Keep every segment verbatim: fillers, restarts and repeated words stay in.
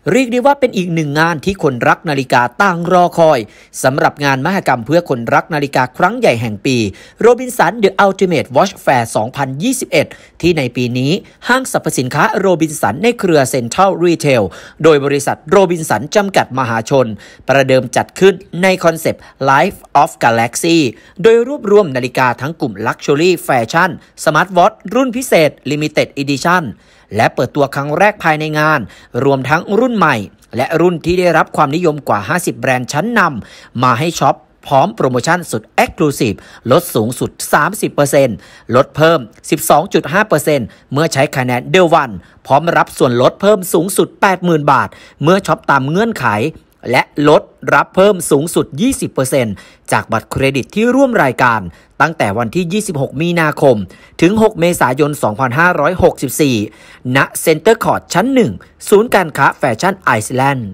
เรียกได้ว่าเป็นอีกหนึ่งงานที่คนรักนาฬิกาต่างรอคอยสำหรับงานมหกรรมเพื่อคนรักนาฬิกาครั้งใหญ่แห่งปี Robinson The Ultimate Watch Fair สองพันยี่สิบเอ็ด ที่ในปีนี้ห้างสรรพสินค้าโรบินสันในเครือ Central Retail โดยบริษัทโรบินสันจำกัดมหาชนประเดิมจัดขึ้นในคอนเซปต์ Life of Galaxy โดยรวบรวมนาฬิกาทั้งกลุ่ม Luxury Fashion Smart Watch รุ่นพิเศษ Limited Edition และเปิดตัวครั้งแรกภายในงานรวมทั้งรุ่นใหม่และรุ่นที่ได้รับความนิยมกว่าห้าสิบแบรนด์ชั้นนำมาให้ช็อปพร้อมโปรโมชั่นสุด Exclusive ลดสูงสุด สามสิบเปอร์เซ็นต์ ลดเพิ่ม สิบสองจุดห้าเปอร์เซ็นต์ เมื่อใช้คะแนนเดลวันพร้อมรับส่วนลดเพิ่มสูงสุด แปดหมื่น บาทเมื่อช็อปตามเงื่อนไขและลดรับเพิ่มสูงสุด ยี่สิบเปอร์เซ็นต์ จากบัตรเครดิตที่ร่วมรายการตั้งแต่วันที่ ยี่สิบหก มีนาคมถึง หก เมษายน สองพันห้าร้อยหกสิบสี่ ณ เซ็นเตอร์คอร์ท ชั้น หนึ่ง ศูนย์การค้าแฟชั่นไอซ์แลนด์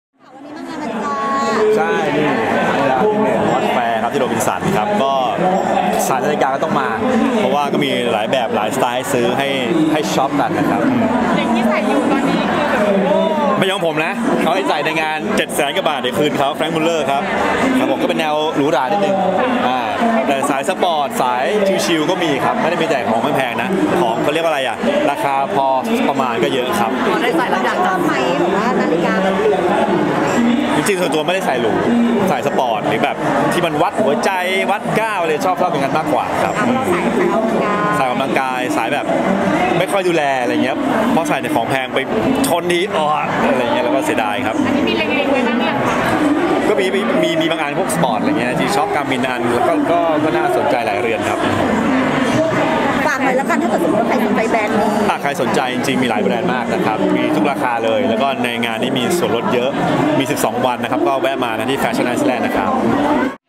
ใช่นี่ที่เมนวอตแฟร์ครับที่โรบินสันครับก็สายนาฬิกาก็ต้องมาเพราะว่าก็มีหลายแบบหลายสไตล์ซื้อให้ให้ช็อปกันนะครับสิ่งที่ใส่อยู่ตอนนี้คือแบบโอ้ไม่ยอมผมนะเขาให้ใส่ในงานเจ็ดแสนกว่าบาทเดี๋ยวคืนเขาแฟรงค์มุลเลอร์ครับครับผมก็เป็นแนวหรูหรานิดนึงอ่าแต่สายสปอร์ตสายชิลๆก็มีครับไม่ได้มีแต่ของไม่แพงนะของเขาเรียกว่าอะไรอ่ะราคาพอประมาณก็เยอะครับพอได้ใส่แล้วอยากทำไหมหรือว่านาฬิกาแบบจริงๆส่วนตัวไม่ได้ใส่หรูใส่สปอร์ตหรือแบบที่มันวัดหัวใจวัดก้าวเลยชอบชอบเป็นกันมากกว่าครับใส่ออกกำลังกายสายแบบไม่ค่อยดูแลอะไรเงี้ยเพราะใส่ในของแพงไปชนทีอ๋ออะไรเงี้ยแล้วก็เสียดายครับอันนี้มีเล็งๆไว้บ้างยังก็มีมีมีบางอันพวกสปอร์ตอะไรเงี้ยที่ชอบการบินอันแล้วก็ก็ก็น่าสนใจหลายเรือนครับฝากหน่อยแล้วกันถ้าเกิดสมมติว่าใครสนใจแบรนด์นี้ถ้าใครสนใจจริงๆมีหลายแบรนด์มากนะครับมีทุกราคาเลยแล้วก็ในงานนี้มีส่วนลดเยอะมีสิบสองวันนะครับก็แวะมาที่แฟชั่นไอซ์แลนด์นะครับ